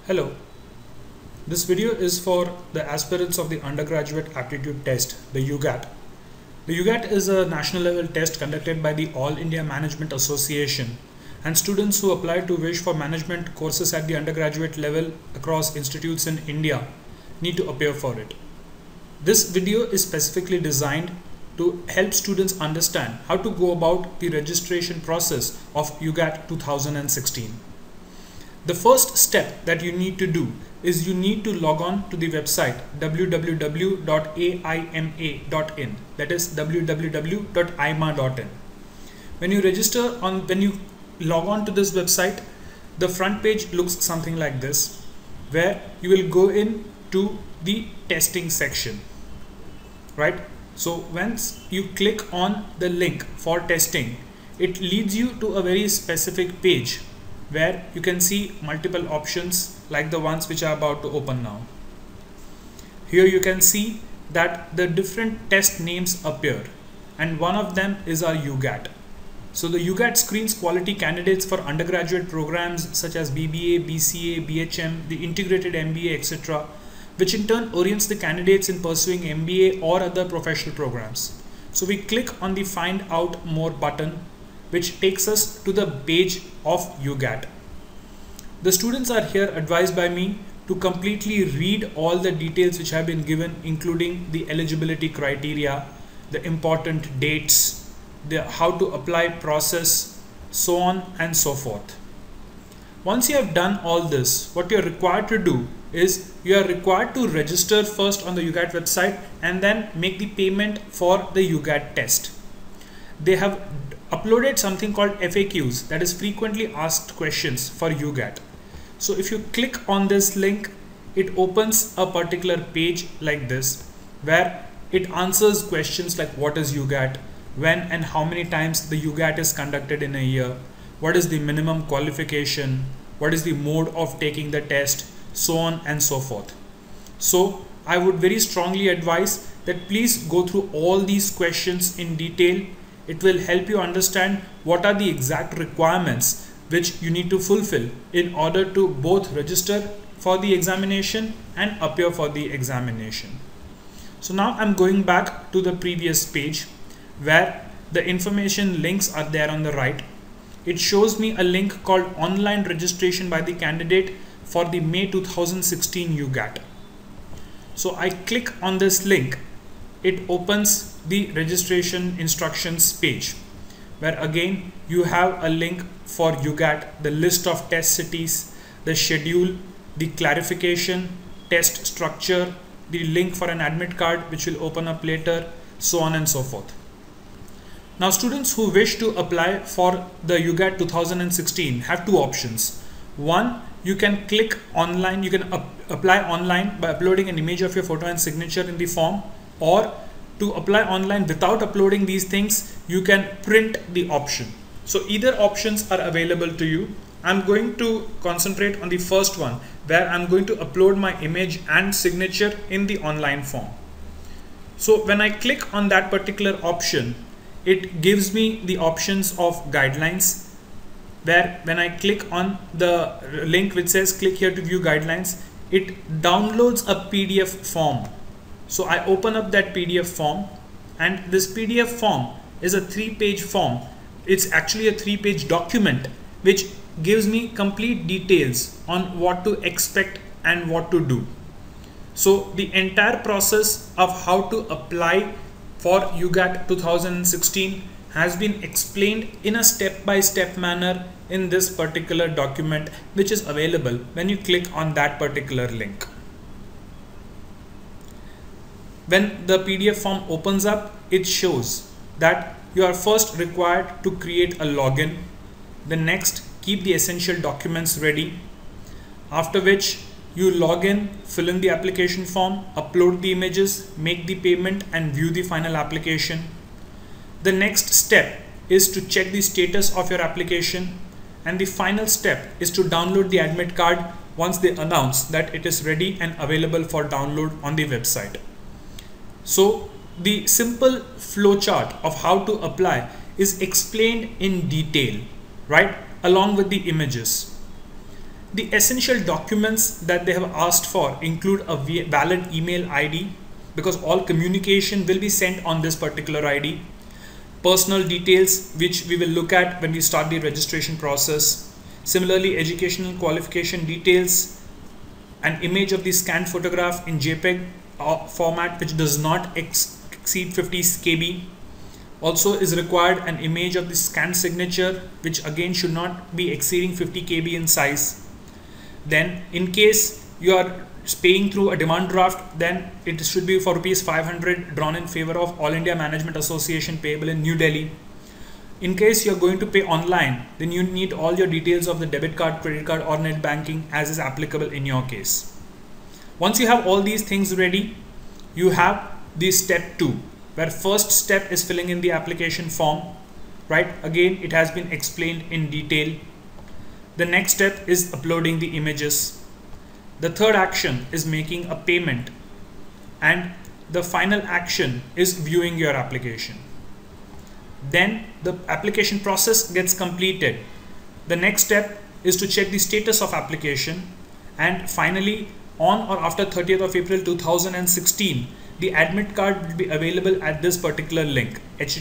Hello, this video is for the aspirants of the undergraduate aptitude test, the UGAT. The UGAT is a national level test conducted by the All India Management Association, and students who apply to wish for management courses at the undergraduate level across institutes in India need to appear for it. This video is specifically designed to help students understand how to go about the registration process of UGAT 2016. The first step that you need to do is you need to log on to the website www.aima.in, that is www.aima.in. When you log on to this website, the front page looks something like this, where you will go in to the testing section, right? So once you click on the link for testing, it leads you to a very specific page where you can see multiple options like the ones which are about to open now. Here you can see that the different test names appear, and one of them is our UGAT. So the UGAT screens quality candidates for undergraduate programs such as BBA, BCA, BHM, the integrated MBA, etc., which in turn orients the candidates in pursuing MBA or other professional programs. So we click on the Find Out More button, which takes us to the page of UGAT. The students are here advised by me to completely read all the details which have been given, including the eligibility criteria, the important dates, the how to apply process, so on and so forth. Once you have done all this, what you are required to do is you are required to register first on the UGAT website and then make the payment for the UGAT test. They have uploaded something called FAQs, that is frequently asked questions for UGAT. So if you click on this link, it opens a particular page like this, where it answers questions like what is UGAT, when and how many times the UGAT is conducted in a year, what is the minimum qualification, what is the mode of taking the test, so on and so forth. So I would very strongly advise that please go through all these questions in detail. It will help you understand what are the exact requirements which you need to fulfill in order to both register for the examination and appear for the examination. So now I'm going back to the previous page where the information links are there on the right. It shows me a link called Online Registration by the Candidate for the May 2016 UGAT. So I click on this link. It opens the registration instructions page, where again you have a link for UGAT, the list of test cities, the schedule, the clarification, test structure, the link for an admit card which will open up later, so on and so forth. Now students who wish to apply for the UGAT 2016 have two options. One, you can click online, you can apply online by uploading an image of your photo and signature in the form, or to apply online without uploading these things, you can print the option. So either options are available to you. I'm going to concentrate on the first one, where I'm going to upload my image and signature in the online form. So when I click on that particular option, it gives me the options of guidelines, where when I click on the link which says click here to view guidelines, it downloads a PDF form. So I open up that PDF form, and this PDF form is a 3-page form. It's actually a 3-page document which gives me complete details on what to expect and what to do. So the entire process of how to apply for UGAT 2016 has been explained in a step-by-step manner in this particular document, which is available when you click on that particular link. When the PDF form opens up, it shows that you are first required to create a login. The next, keep the essential documents ready. After which you log in, fill in the application form, upload the images, make the payment and view the final application. The next step is to check the status of your application, and the final step is to download the admit card once they announce that it is ready and available for download on the website. So the simple flow chart of how to apply is explained in detail, right, along with the images. The essential documents that they have asked for include a valid email ID, because all communication will be sent on this particular ID. Personal details, which we will look at when we start the registration process. Similarly, educational qualification details, an image of the scanned photograph in JPEG format which does not exceed 50 KB. Also is required an image of the scanned signature, which again should not be exceeding 50 KB in size. Then in case you are paying through a demand draft, then it should be for ₹500 drawn in favor of All India Management Association payable in New Delhi. In case you are going to pay online, then you need all your details of the debit card, credit card or net banking as is applicable in your case. Once you have all these things ready, you have the step 2, where first step is filling in the application form, right? Again, it has been explained in detail. The next step is uploading the images. The third action is making a payment, and the final action is viewing your application. Then the application process gets completed. The next step is to check the status of application, and finally on or after 30th of April 2016, the admit card will be available at this particular link,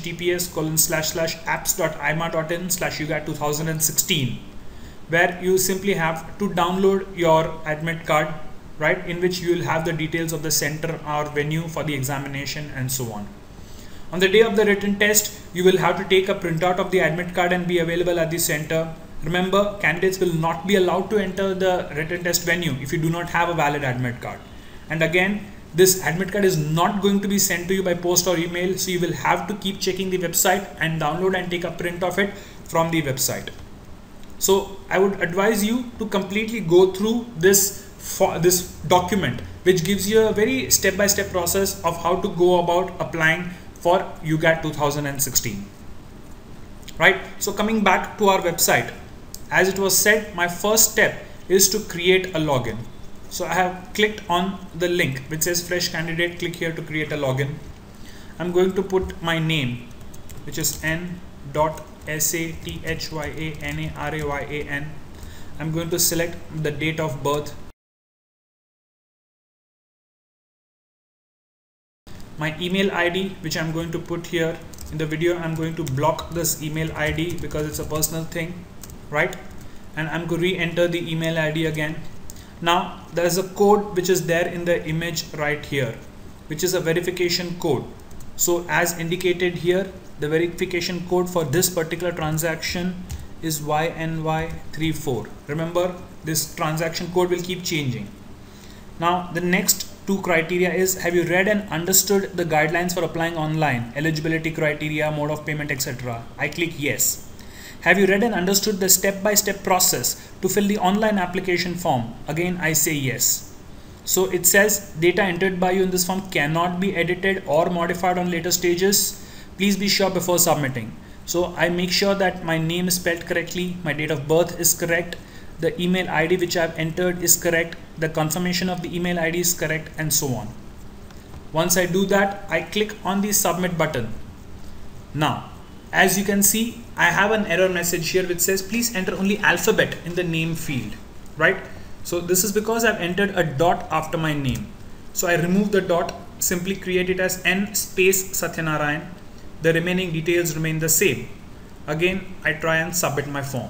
https://apps.ima.in/ugat2016, where you simply have to download your admit card, right, in which you will have the details of the center or venue for the examination and so on. On the day of the written test, you will have to take a printout of the admit card and be available at the center. Remember, candidates will not be allowed to enter the written test venue if you do not have a valid admit card. And again, this admit card is not going to be sent to you by post or email, so you will have to keep checking the website and download and take a print of it from the website. So I would advise you to completely go through this document, which gives you a very step-by-step process of how to go about applying for UGAT 2016. Right? So coming back to our website, as it was said, my first step is to create a login. So I have clicked on the link which says fresh candidate. Click here to create a login. I'm going to put my name, which is n.sathyanarayan. I'm going to select the date of birth, my email ID, which I'm going to put here. In the video, I'm going to block this email ID because it's a personal thing, right? And I'm going to re-enter the email ID again. Now there's a code which is there in the image right here, which is a verification code. So as indicated here, the verification code for this particular transaction is YNY34. Remember, this transaction code will keep changing. Now the next two criteria is, have you read and understood the guidelines for applying online, eligibility criteria, mode of payment, etc. I click yes. Have you read and understood the step-by-step process to fill the online application form? Again, I say yes. So it says data entered by you in this form cannot be edited or modified on later stages. Please be sure before submitting. So I make sure that my name is spelled correctly, my date of birth is correct, the email ID which I have entered is correct, the confirmation of the email ID is correct, and so on. Once I do that, I click on the submit button. Now, as you can see, I have an error message here which says please enter only alphabet in the name field, right? So this is because I've entered a dot after my name. So I remove the dot, simply create it as N space Satyanarayan. The remaining details remain the same. Again, I try and submit my form.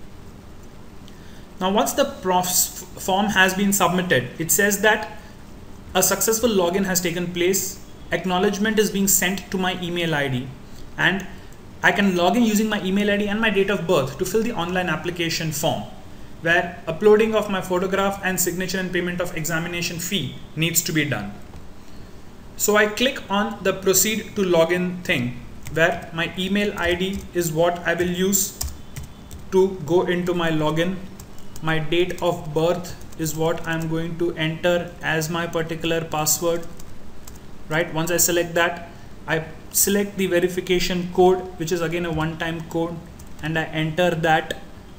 Now once the form has been submitted, it says that a successful login has taken place, acknowledgement is being sent to my email ID, and I can log in using my email ID and my date of birth to fill the online application form, where uploading of my photograph and signature and payment of examination fee needs to be done. So I click on the proceed to login thing, where my email ID is what I will use to go into my login. My date of birth is what I'm going to enter as my particular password, right? Once I select that, I select the verification code, which is again a one-time code, and I enter that,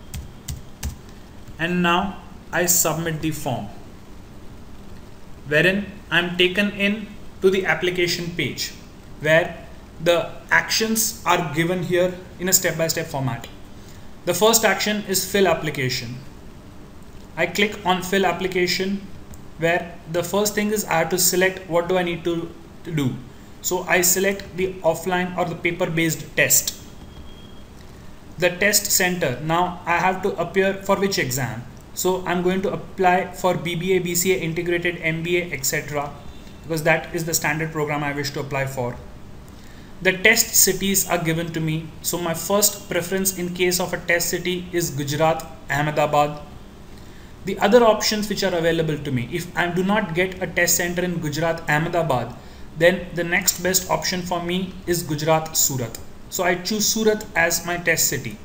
and now I submit the form, wherein I'm taken in to the application page, where the actions are given here in a step-by-step format. The first action is fill application. I click on fill application, where the first thing is I have to select what do I need to do. So I select the offline or the paper based test. The test center, now I have to appear for which exam. So I'm going to apply for BBA, BCA, integrated MBA, etc. because that is the standard program I wish to apply for. The test cities are given to me. So my first preference in case of a test city is Gujarat, Ahmedabad. The other options which are available to me, if I do not get a test center in Gujarat, Ahmedabad, then the next best option for me is Gujarat, Surat. So I choose Surat as my test city.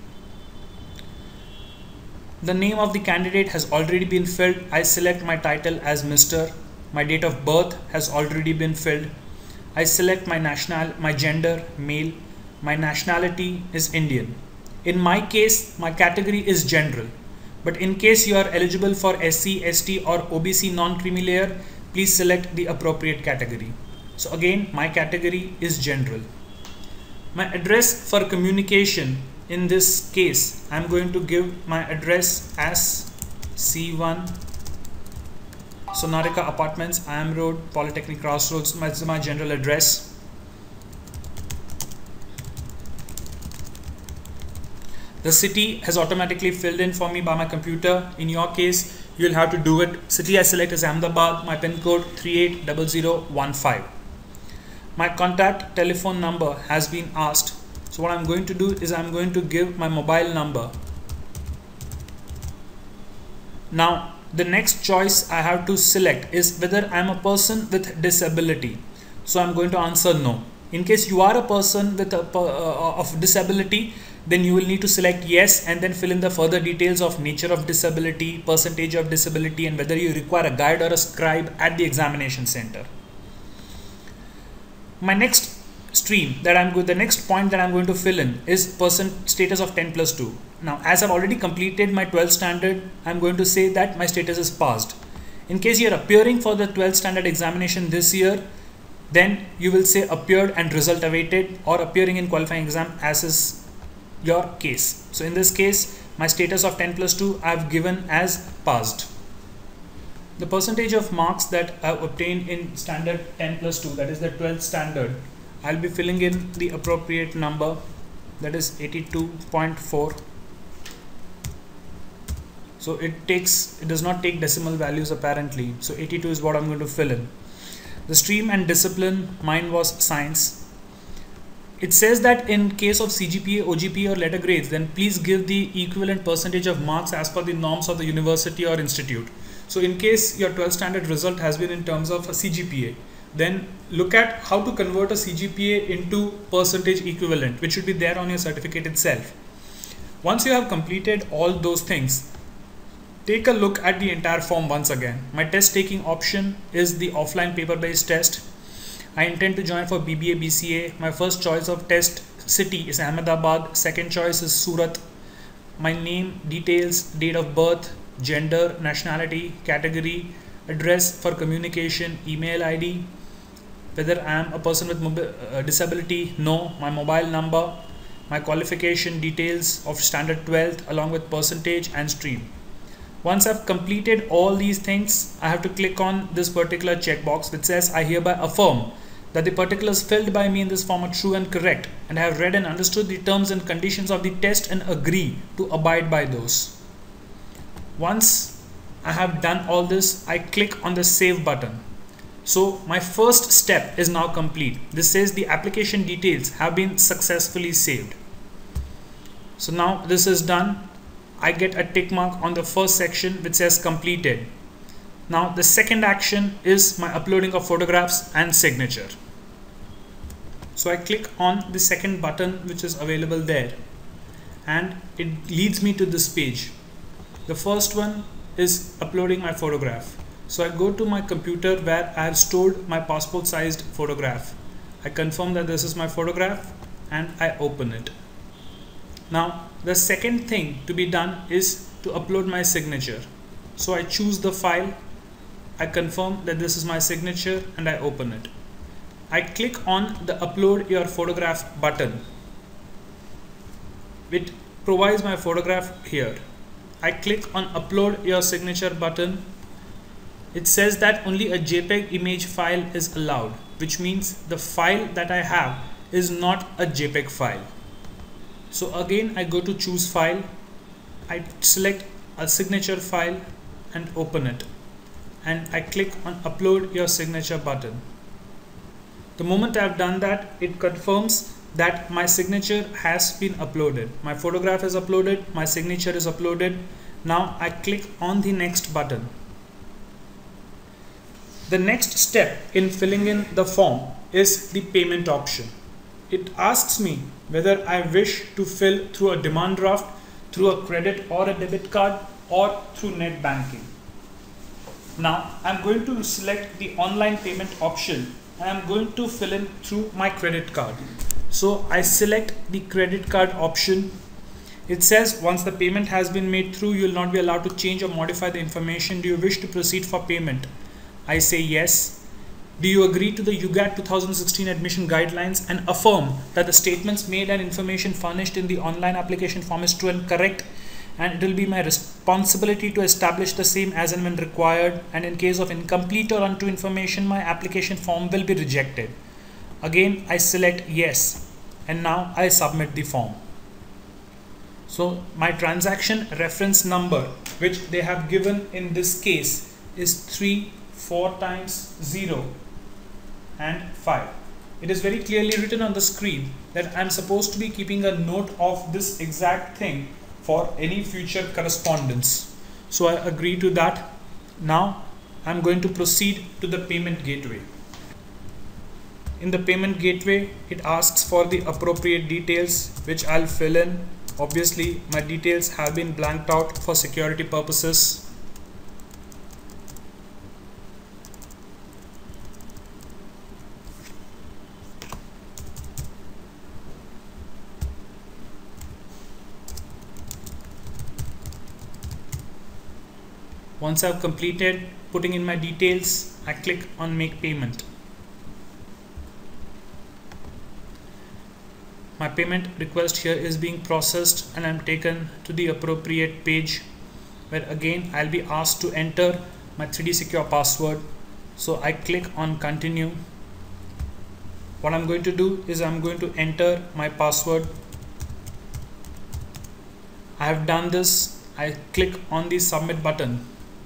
The name of the candidate has already been filled. I select my title as Mr. My date of birth has already been filled. I select my gender, male. My nationality is Indian. In my case, my category is general. But in case you are eligible for SC, ST or OBC non-creamy layer, please select the appropriate category. So again, my category is general. My address for communication, in this case, I'm going to give my address as C1 Sonarika Apartments, IM Road, Polytechnic Crossroads. This is my general address. The city has automatically filled in for me by my computer. In your case, you'll have to do it. City I select is Ahmedabad. My pin code 380015. My contact telephone number has been asked. So what I'm going to do is I'm going to give my mobile number. Now the next choice I have to select is whether I'm a person with disability. So I'm going to answer no. In case you are a person with of disability, then you will need to select yes and then fill in the further details of nature of disability, percentage of disability, and whether you require a guide or a scribe at the examination center. My next the next point that I'm going to fill in is person status of 10+2. Now, as I've already completed my 12th standard, I'm going to say that my status is passed. In case you're appearing for the 12th standard examination this year, then you will say appeared and result awaited, or appearing in qualifying exam as is your case. So in this case, my status of 10+2 I've given as passed. The percentage of marks that I've obtained in standard 10+2, that is the 12th standard, I'll be filling in the appropriate number, that is 82.4. So it does not take decimal values apparently. So 82 is what I'm going to fill in. The stream and discipline, mine was science. It says that in case of CGPA, OGPA or letter grades, then please give the equivalent percentage of marks as per the norms of the university or institute. So in case your 12th standard result has been in terms of a CGPA, then look at how to convert a CGPA into percentage equivalent, which should be there on your certificate itself. Once you have completed all those things, take a look at the entire form once again. My test taking option is the offline paper based test. I intend to join for BBA, BCA. My first choice of test city is Ahmedabad. Second choice is Surat. My name, details, date of birth, gender, nationality, category, address for communication, email ID, whether I am a person with disability, no, my mobile number, my qualification details of standard 12th along with percentage and stream. Once I've completed all these things, I have to click on this particular checkbox which says I hereby affirm that the particulars filled by me in this form are true and correct, and I have read and understood the terms and conditions of the test and agree to abide by those. Once I have done all this, I click on the save button. So my first step is now complete. This says the application details have been successfully saved. So now this is done. I get a tick mark on the first section which says completed. Now the second action is my uploading of photographs and signature. So I click on the second button which is available there, and it leads me to this page. The first one is uploading my photograph. So I go to my computer where I have stored my passport sized photograph. I confirm that this is my photograph and I open it. Now the second thing to be done is to upload my signature. So I choose the file, I confirm that this is my signature and I open it. I click on the upload your photograph button. It provides my photograph here. I click on upload your signature button. It says that only a JPEG image file is allowed, which means the file that I have is not a JPEG file. So again, I go to choose file, I select a signature file and open it, and I click on upload your signature button. The moment I have done that, it confirms that my signature has been uploaded. My photograph is uploaded, my signature is uploaded. Now I click on the next button. The next step in filling in the form is the payment option. It asks me whether I wish to fill through a demand draft, through a credit or a debit card, or through net banking. Now I'm going to select the online payment option and I'm going to fill in through my credit card. So I select the credit card option. It says once the payment has been made through, you will not be allowed to change or modify the information. Do you wish to proceed for payment? I say yes. Do you agree to the UGAT 2016 admission guidelines and affirm that the statements made and information furnished in the online application form is true and correct, and it will be my responsibility to establish the same as and when required, and in case of incomplete or untrue information, my application form will be rejected? Again, I select yes, and now I submit the form. So my transaction reference number, which they have given in this case, is 3, 4 times 0 and 5. It is very clearly written on the screen that I am supposed to be keeping a note of this exact thing for any future correspondence. So I agree to that. Now I am going to proceed to the payment gateway. In the payment gateway, it asks for the appropriate details, which I'll fill in. Obviously, my details have been blanked out for security purposes. Once I've completed putting in my details, I click on make payment. My payment request here is being processed and I'm taken to the appropriate page where again I'll be asked to enter my 3D secure password. So I click on continue. What I'm going to do is I'm going to enter my password. I have done this. I click on the submit button.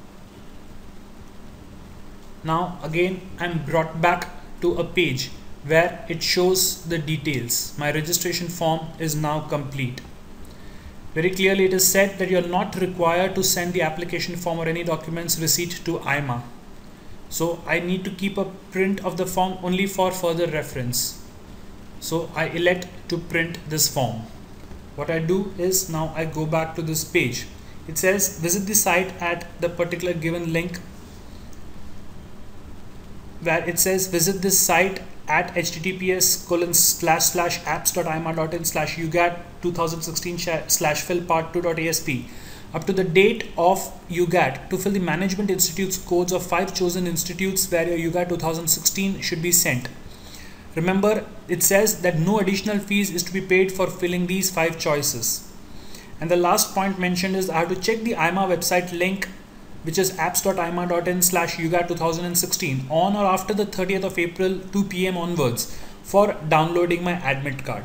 Now again I'm brought back to a page where it shows the details. My registration form is now complete. Very clearly it is said that you are not required to send the application form or any documents receipt to IMA. So I need to keep a print of the form only for further reference. So I elect to print this form. What I do is now I go back to this page. It says visit the site at the particular given link, where it says visit this site at https://apps.ima.in/ugat 2016/fill-part2.asp up to the date of UGAT to fill the Management Institute's codes of 5 chosen institutes where your UGAT 2016 should be sent. Remember, it says that no additional fees is to be paid for filling these 5 choices. And the last point mentioned is I have to check the IMA website link, which is apps.ima.in/ugat 2016 on or after the 30th of April 2 PM onwards for downloading my admit card.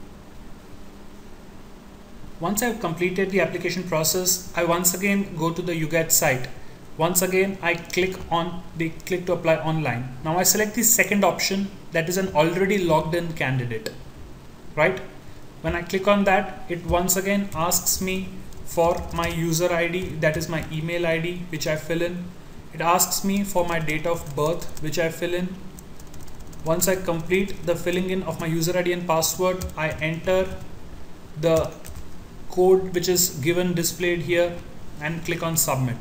Once I have completed the application process, I once again go to the UGAT site. Once again I click on the click to apply online. Now I select the second option, that is an already logged in candidate, right? When I click on that, it once again asks me for my user ID, that is my email ID, which I fill in. It asks me for my date of birth, which I fill in. Once I complete the filling in of my user ID and password, I enter the code which is given displayed here and click on submit.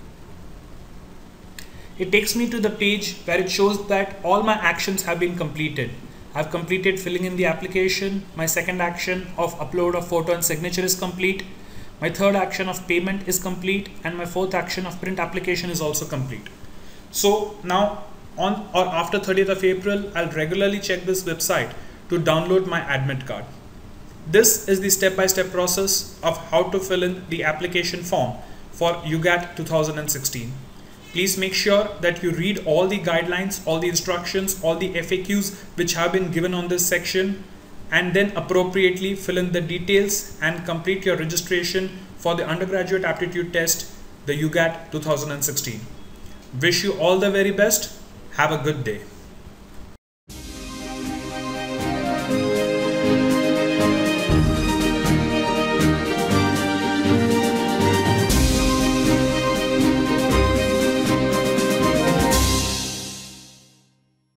It takes me to the page where it shows that all my actions have been completed. I've completed filling in the application. My second action of upload of photo and signature is complete. My third action of payment is complete, and my fourth action of print application is also complete. So now on or after 30th of April, I'll regularly check this website to download my admit card. This is the step-by-step process of how to fill in the application form for UGAT 2016. Please make sure that you read all the guidelines, all the instructions, all the FAQs which have been given on this section, and then appropriately fill in the details and complete your registration for the undergraduate aptitude test, the UGAT 2016. Wish you all the very best. Have a good day.